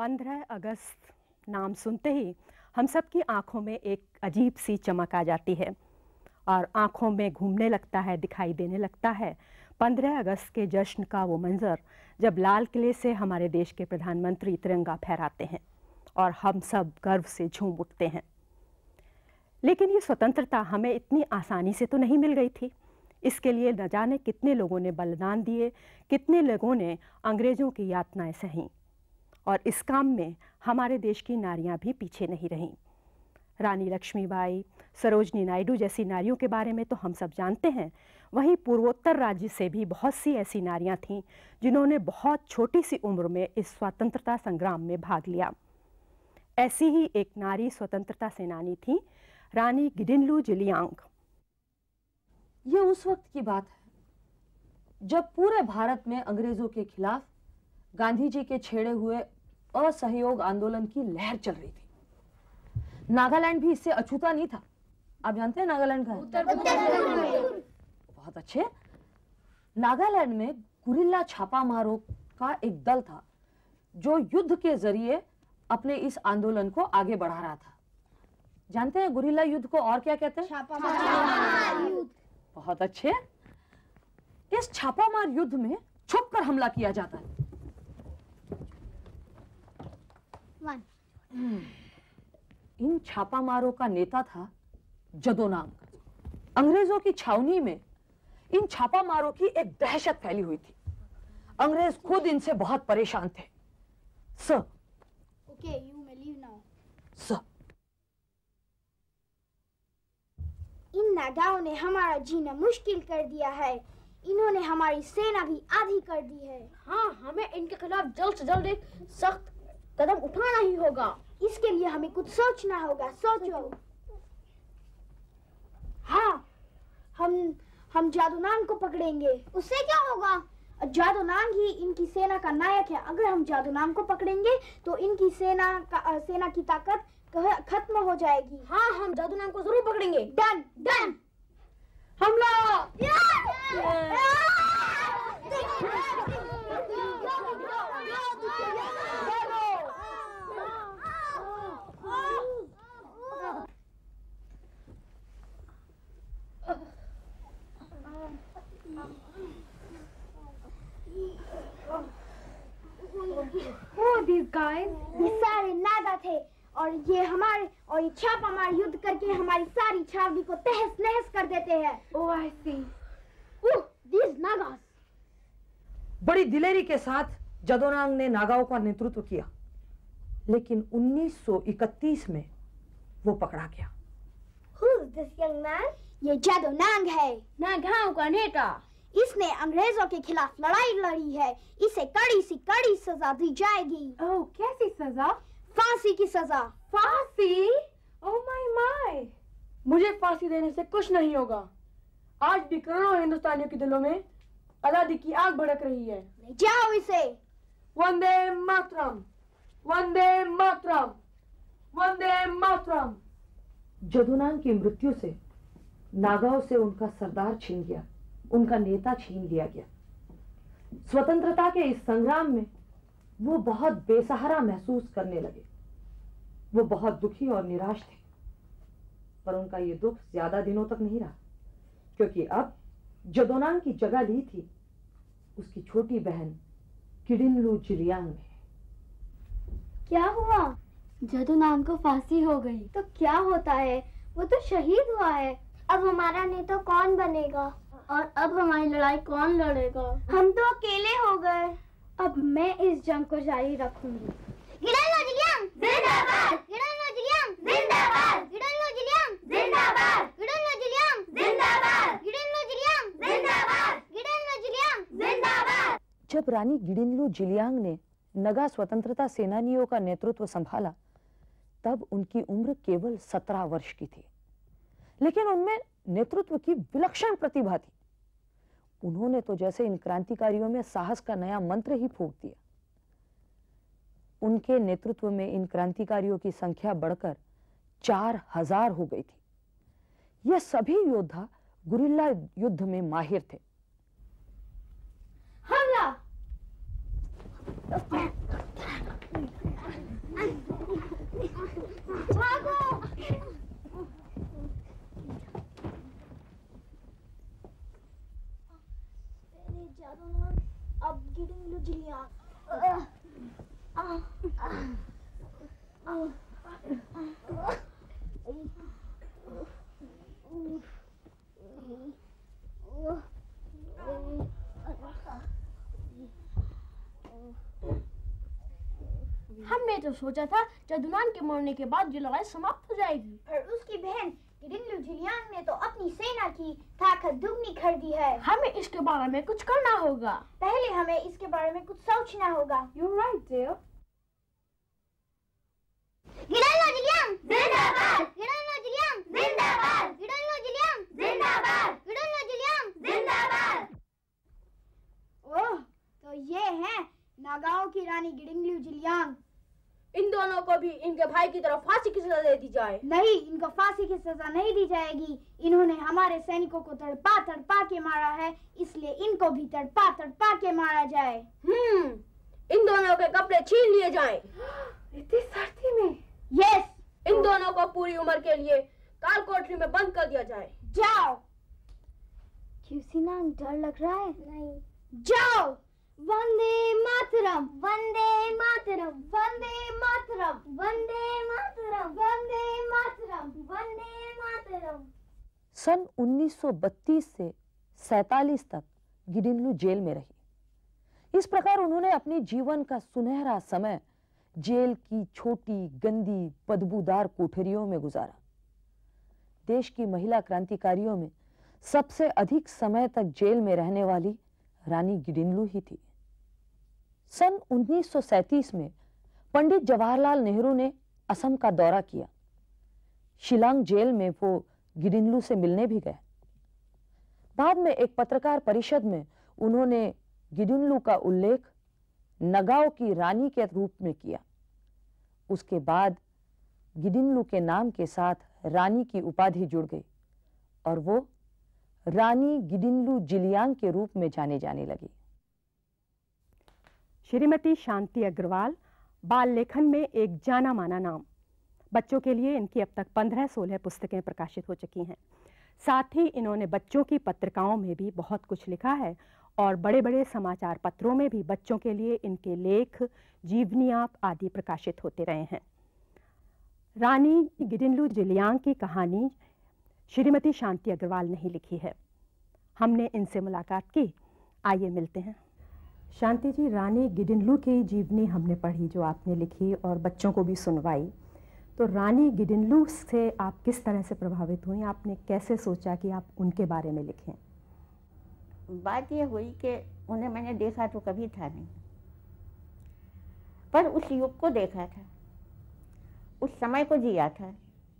15 अगस्त नाम सुनते ही हम सब की आंखों में एक अजीब सी चमक आ जाती है और आंखों में घूमने लगता है, दिखाई देने लगता है 15 अगस्त के जश्न का वो मंजर जब लाल किले से हमारे देश के प्रधानमंत्री तिरंगा फहराते हैं और हम सब गर्व से झूम उठते हैं। लेकिन ये स्वतंत्रता हमें इतनी आसानी से तो नहीं मिल गई थी। इसके लिए न जाने कितने लोगों ने बलिदान दिए, कितने लोगों ने अंग्रेज़ों की यातनाएं सहीं। और इस काम में हमारे देश की नारियां भी पीछे नहीं रहीं। रानी लक्ष्मीबाई, सरोजनी नायडू जैसी नारियों के बारे में तो हम सब जानते हैं। वहीं पूर्वोत्तर राज्य से भी बहुत सी ऐसी नारियां थीं जिन्होंने बहुत छोटी सी उम्र में इस स्वतंत्रता संग्राम में भाग लिया। ऐसी ही एक नारी स्वतंत्रता सेनानी थी रानी गिडिनलू जिलियांग। ये उस वक्त की बात है जब पूरे भारत में अंग्रेजों के खिलाफ गांधी जी के छेड़े हुए असहयोग आंदोलन की लहर चल रही थी। नागालैंड भी इससे अछूता नहीं था। आप जानते हैं नागालैंड का उत्तर बहुत अच्छे। नागालैंड में गुरिल्ला छापामारों का एक दल था जो युद्ध के जरिए अपने इस आंदोलन को आगे बढ़ा रहा था। जानते हैं गुरिल्ला युद्ध को और क्या कहते हैं? छापामार युद्ध। बहुत अच्छे। इस छापामार युद्ध में छुपकर हमला किया जाता है। इन छापामारों का नेता था जदोनांग। अंग्रेजों की छावनी में इन छापामारों की एक दहशत फैली हुई थी। अंग्रेज खुद इनसे बहुत परेशान थे। Sir, Okay, you may leave now. Sir, इन नागाओं ने हमारा जीना मुश्किल कर दिया है। इन्होंने हमारी सेना भी आधी कर दी है। हाँ, हमें इनके खिलाफ जल्द से जल्द एक सख्त कदम उठाना ही होगा। इसके लिए हमें कुछ सोचना होगा। सोचो। हाँ, हम जादूनांग को पकड़ेंगे। उससे क्या होगा? जादूनांग ही इनकी सेना का नायक है। अगर हम जादूनांग को पकड़ेंगे तो इनकी सेना की ताकत खत्म हो जाएगी। हाँ, हम जादूनांग को जरूर पकड़ेंगे। Done done. हमला। These guys, ये सारे नागा थे और ये छापामार युद्ध करके हमारी सारी छावनी को तहस नहस कर देते हैं। oh I see. These Nagas. बड़ी दिलेरी के साथ जदोनांग ने नागाओं का नेतृत्व किया, लेकिन 1931 में वो पकड़ा गया। Who's this young man? ये जादूनांग है, नागाओं का नेता। इसने अंग्रेजों के खिलाफ लड़ाई लड़ी है। इसे कड़ी सजा दी जाएगी। Oh, कैसी सजा? फांसी की सजा। फांसी? Oh my. मुझे फांसी देने से कुछ नहीं होगा। आज भी करोड़ों हिंदुस्तानियों के दिलों में आजादी की आग भड़क रही है। ले जाओ इसे। वंदे मातरम, वंदे मातरम, वंदे मातरम। जदोनांग की मृत्यु से नागाओं से उनका सरदार छीन गया, उनका नेता छीन लिया गया। स्वतंत्रता के इस संग्राम में वो बहुत बेसहारा महसूस करने लगे। वो बहुत दुखी और निराश थे। पर उनका ये दुख ज्यादा दिनों तक नहीं रहा, क्योंकि अब जदोनांग की जगह ली थी उसकी छोटी बहन गिडिनलू जिलियांग ने। क्या हुआ? जदोनांग को फांसी हो गई। तो क्या होता है? वो तो शहीद हुआ है। अब हमारा नेता कौन बनेगा? और अब हमारी लड़ाई कौन लड़ेगा? हम तो अकेले हो गए। अब मैं इस जंग को जारी रखूंगी। गिडिनलू जिलियांग जिंदाबाद! गिडिनलू जिलियांग जिंदाबाद! गिडिनलू जिलियांग जिंदाबाद! गिडिनलू जिलियांग जिंदाबाद! गिडिनलू जिलियांग जिंदाबाद! गिडिनलू जिलियांग जिंदाबाद! जब रानी गिडिनलू जिलियांग ने नगा स्वतंत्रता सेनानियों का नेतृत्व संभाला, तब उनकी उम्र केवल 17 वर्ष की थी, लेकिन उनमें नेतृत्व की विलक्षण प्रतिभा थी। उन्होंने तो जैसे इन क्रांतिकारियों में साहस का नया मंत्र ही फूंक दिया। उनके नेतृत्व में इन क्रांतिकारियों की संख्या बढ़कर 4000 हो गई थी। ये सभी योद्धा गुरिल्ला युद्ध में माहिर थे। हमला! भागो। तेरे जादूनान अब गिडिंग्लू जिलियांग। हमने तो सोचा था जादूनान के मरने के बाद ये लड़ाई समाप्त हो जाएगी। पर उसकी बहन गिडिंग्लू जिलियांग ने तो अपनी सेना की ताकत दुगनी कर दी है। हमें इसके बारे में कुछ करना होगा। पहले हमें इसके बारे में कुछ सोचना होगा। You're right, dear. गिडिंग्लू जिलियांग जिंदाबाद। गिडिंग्लू जिलियांग जिंदाबाद। गिडिंग्लू जिलियांग जिंदाबाद। गिडिंग्लू जिलियांग जिंदाबाद। ओह, तो ये है नागाओं की रानी गिडिंग्लू जिलियांग। इन दोनों को भी इनके भाई की तरफ फांसी की सजा दे दी जाए। नहीं, इनको फांसी की सजा नहीं दी जाएगी। इन्होंने हमारे सैनिकों को तड़पा तड़पा के मारा है, इसलिए इनको भी तड़पा तड़पा के मारा जाए। इन दोनों के कपड़े छीन लिए जाएं। इतनी सर्दी में? यस। इन दोनों को पूरी उम्र के लिए काल कोठरी में बंद कर दिया जाए। जाओ। क्यूसीनान, डर लग रहा है? नहीं। जाओ। वंदे मातरम, वंदे मातरम, वंदे मातरम, वंदे मातरम, वंदे मातरम, वंदे मातरम। सन 1932 से 47 तक गिडिंग्लू जेल में रही। इस प्रकार उन्होंने अपने जीवन का सुनहरा समय जेल की छोटी, गंदी, बदबूदार कोठरियों में गुजारा। देश की महिला क्रांतिकारियों में सबसे अधिक समय तक जेल में रहने वाली रानी गिडिंग्लू ही थी। सन 1937 में पंडित जवाहरलाल नेहरू ने असम का दौरा किया। शिलांग जेल में वो गिडिंग्लू से मिलने भी गए। बाद में एक पत्रकार परिषद में उन्होंने गिडिंग्लू का उल्लेख नगाओं की रानी के रूप में किया। उसके बाद गिडिंग्लू के नाम के साथ रानी की उपाधि जुड़ गई और वो रानी गिडिंग्लू जिलियांग के रूप में जाने जाने लगी। श्रीमती शांति अग्रवाल बाल लेखन में एक जाना माना नाम। बच्चों के लिए इनकी अब तक 15-16 पुस्तकें प्रकाशित हो चुकी हैं। साथ ही इन्होंने बच्चों की पत्रिकाओं में भी बहुत कुछ लिखा है और बड़े बड़े समाचार पत्रों में भी बच्चों के लिए इनके लेख, जीवनियाँ आदि प्रकाशित होते रहे हैं। रानी गिडिंग्लू जिलियांग की कहानी श्रीमती शांति अग्रवाल ने ही लिखी है। हमने इनसे मुलाकात की, आइए मिलते हैं। शांति जी, रानी गिडिंग्लू की जीवनी हमने पढ़ी जो आपने लिखी और बच्चों को भी सुनवाई। तो रानी गिडिंग्लू से आप किस तरह से प्रभावित हुई? आपने कैसे सोचा कि आप उनके बारे में लिखें? बात ये हुई कि उन्हें मैंने देखा तो कभी था नहीं, पर उस युग को देखा था, उस समय को जिया था।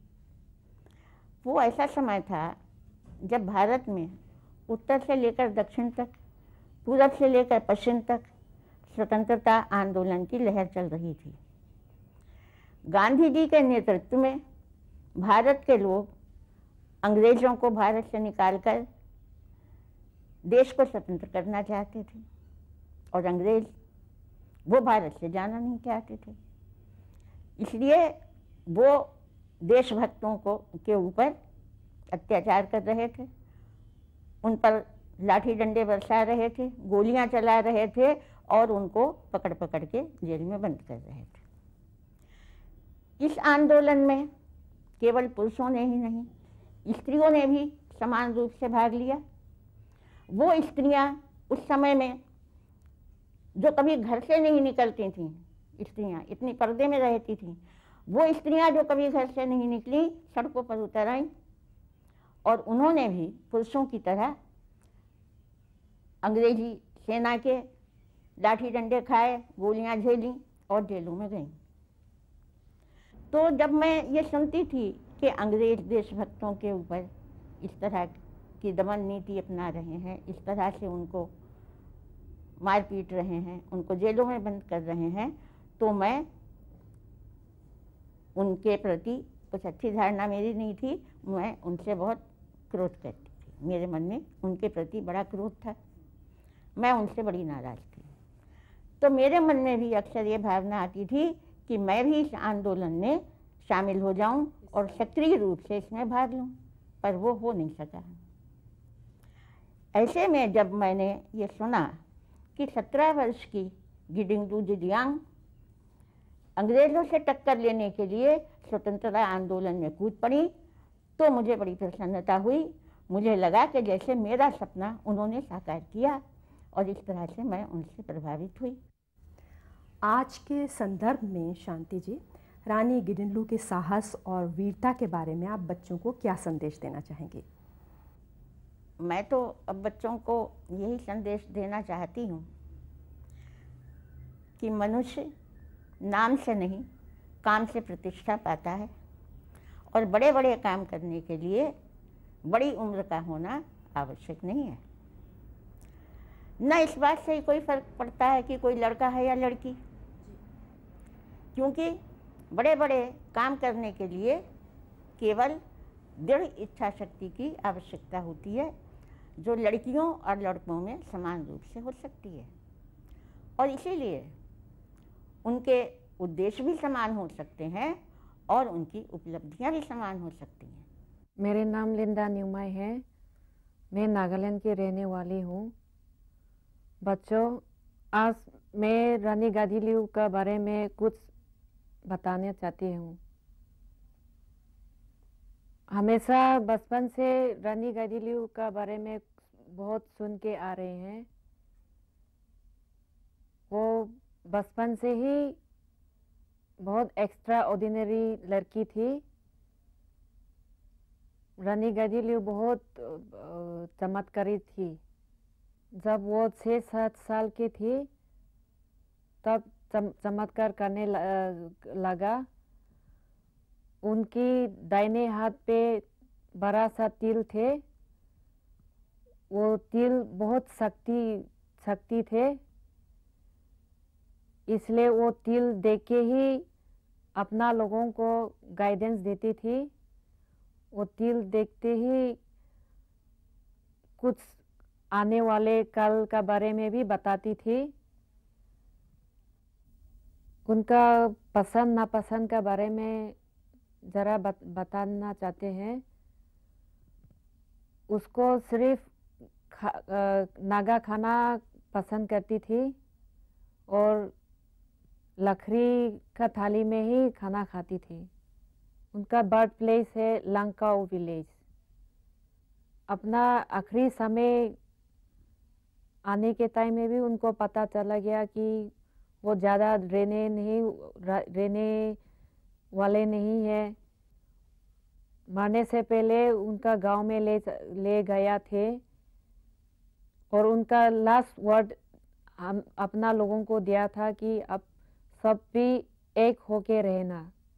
वो ऐसा समय था जब भारत में उत्तर से लेकर दक्षिण तक, पूरब से लेकर पश्चिम तक स्वतंत्रता आंदोलन की लहर चल रही थी। गांधी जी के नेतृत्व में भारत के लोग अंग्रेजों को भारत से निकालकर देश को स्वतंत्र करना चाहते थे और अंग्रेज वो भारत से जाना नहीं चाहते थे। इसलिए वो देशभक्तों को के ऊपर अत्याचार कर रहे थे, उन पर लाठी डंडे बरसा रहे थे, गोलियां चला रहे थे और उनको पकड़ पकड़ के जेल में बंद कर रहे थे। इस आंदोलन में केवल पुरुषों ने ही नहीं, स्त्रियों ने भी समान रूप से भाग लिया। वो स्त्रियां उस समय में जो कभी घर से नहीं निकलती थीं, स्त्रियां इतनी पर्दे में रहती थीं, वो स्त्रियां जो कभी घर से नहीं निकली सड़कों पर उतर आईं और उन्होंने भी पुरुषों की तरह अंग्रेजी सेना के लाठी डंडे खाए, गोलियां झेली और जेलों में गईं। तो जब मैं ये सुनती थी कि अंग्रेज देशभक्तों के ऊपर इस तरह की दमन नीति अपना रहे हैं, इस तरह से उनको मार पीट रहे हैं, उनको जेलों में बंद कर रहे हैं, तो मैं उनके प्रति कुछ अच्छी धारणा मेरी नहीं थी। मैं उनसे बहुत क्रोध करती थी, मेरे मन में उनके प्रति बड़ा क्रोध था, मैं उनसे बड़ी नाराज़ थी। तो मेरे मन में भी अक्सर ये भावना आती थी कि मैं भी इस आंदोलन में शामिल हो जाऊं और सक्रिय रूप से इसमें भाग लूं, पर वो हो नहीं सका। ऐसे में जब मैंने ये सुना कि 17 वर्ष की गिडिंगलू जिलियांग अंग्रेज़ों से टक्कर लेने के लिए स्वतंत्रता आंदोलन में कूद पड़ी, तो मुझे बड़ी प्रसन्नता हुई। मुझे लगा कि जैसे मेरा सपना उन्होंने साकार किया, और इस तरह से मैं उनसे प्रभावित हुई। आज के संदर्भ में शांति जी, रानी गिडिंगलू के साहस और वीरता के बारे में आप बच्चों को क्या संदेश देना चाहेंगे? मैं तो अब बच्चों को यही संदेश देना चाहती हूँ कि मनुष्य नाम से नहीं, काम से प्रतिष्ठा पाता है, और बड़े बड़े काम करने के लिए बड़ी उम्र का होना आवश्यक नहीं है। न इस बात से कोई फर्क पड़ता है कि कोई लड़का है या लड़की, क्योंकि बड़े बड़े काम करने के लिए केवल दृढ़ इच्छा शक्ति की आवश्यकता होती है, जो लड़कियों और लड़कों में समान रूप से हो सकती है, और इसीलिए उनके उद्देश्य भी समान हो सकते हैं और उनकी उपलब्धियां भी समान हो सकती हैं। मेरे नाम लिंडा न्यूमाई है, मैं नागालैंड की रहने वाली हूँ। बच्चों, आज मैं रानी गादीलिउ के बारे में कुछ बताना चाहती हूँ। हमेशा बचपन से रानी गादीलिउ के बारे में बहुत सुन के आ रहे हैं। वो बचपन से ही बहुत एक्स्ट्रा ऑर्डिनरी लड़की थी। रानी गादीलिउ बहुत चमत्कारी थी। जब वो 6-7 साल की थी तब चमत्कार करने लगा। उनकी दाहिने हाथ पे बड़ा सा तिल थे। वो तिल बहुत शक्ति थे, इसलिए वो तिल देख के ही अपना लोगों को गाइडेंस देती थी। वो तिल देखते ही कुछ आने वाले कल का बारे में भी बताती थी। उनका पसंद नापसंद के बारे में ज़रा बताना चाहते हैं। उसको सिर्फ नागा खाना पसंद करती थी और लकड़ी का थाली में ही खाना खाती थी। उनका बर्थ प्लेस है लंकाओ विलेज। अपना आखिरी समय आने के टाइम में भी उनको पता चला गया कि वो ज़्यादा रहने वाले नहीं है। मरने से पहले उनका गांव में ले गया थे, और उनका लास्ट वर्ड हम अपना लोगों को दिया था कि अब सब भी एक होके रहना।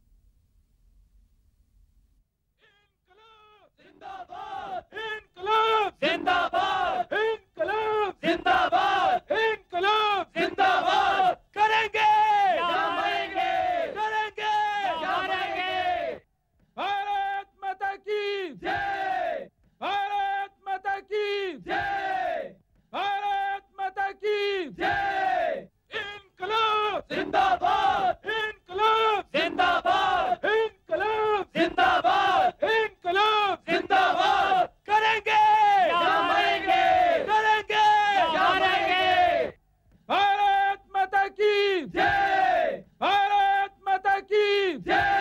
इनकलाब जिंदाबाद, इनकलाब जिंदाबाद, इनकलाब जिंदाबाद। करेंगे या मरेंगे, करेंगे या मरेंगे। भारत माता की जय, भारत माता की जय, भारत माता की जय। इनकलाब जिंदाबाद, इनकलाब जिंदाबाद, इनकलाब जिंदाबाद, इनकलाब जिंदाबाद। करेंगे या मरेंगे, करेंगे या मरेंगे। भारत माता की जय, भारत माता की जय।